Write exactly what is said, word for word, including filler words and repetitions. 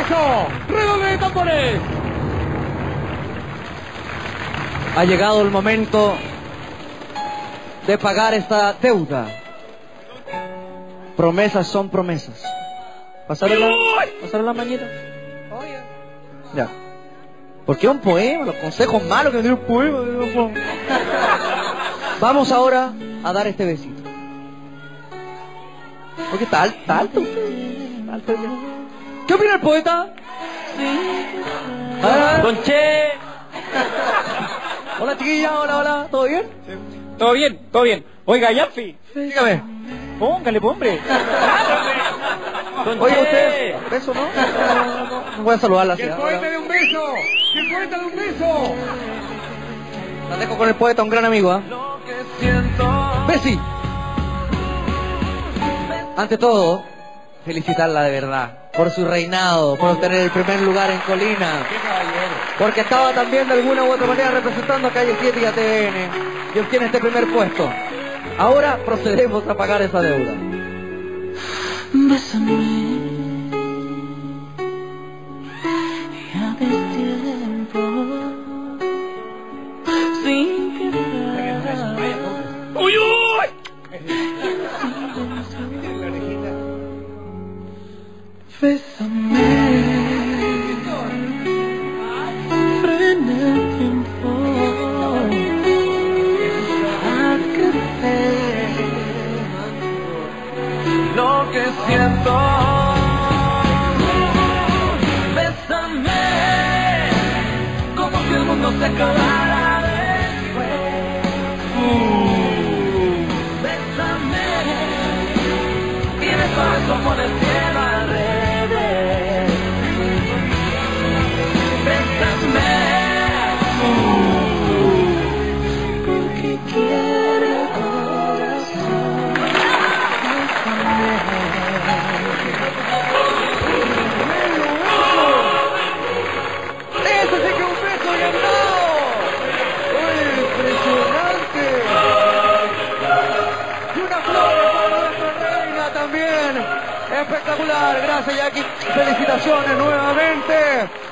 beso! ¡Redoble de tambores! Ha llegado el momento de pagar esta deuda. Promesas son promesas. ¿Pasarle la, pasarle la mañita? Ya. ¿Por qué un poema? Los consejos malos que me dio un poema. Vamos ahora a dar este besito. Porque está, al- está alto. Está alto ya. ¿Qué opina el poeta? Ah, Don Che. Hola chiquilla, hola, hola, ¿todo bien? Todo bien, todo bien. Oiga, Yaffi. Dígame. Póngale, pues, hombre. Don Oye, Che. usted, beso, ¿no? No, no, no voy a saludarla así. ¡Que el ¿no? poeta de un beso! ¡Que el poeta de un beso! La dejo con el poeta, un gran amigo, ¿ah? Bessie. Ante todo, felicitarla de verdad por su reinado, por obtener el primer lugar en Colina. Porque estaba también de alguna u otra manera representando a Calle siete y a T V N y obtiene este primer puesto. Ahora procedemos a pagar esa deuda. Bésame y a destiempo sin querer. ¡Uy, uy! Bésame, frena el tiempo, haz crecer lo que siento. Bésame, como si el mundo se acabara después. Uh, bésame, y de todo eso por el cielo al revés. Bésame, uh, porque quiero el corazón. ¡Eso sí que es un beso ganado! ¡Uy, impresionante! Y una flor para nuestra reina también. Espectacular, gracias Jackie. Felicitaciones nuevamente.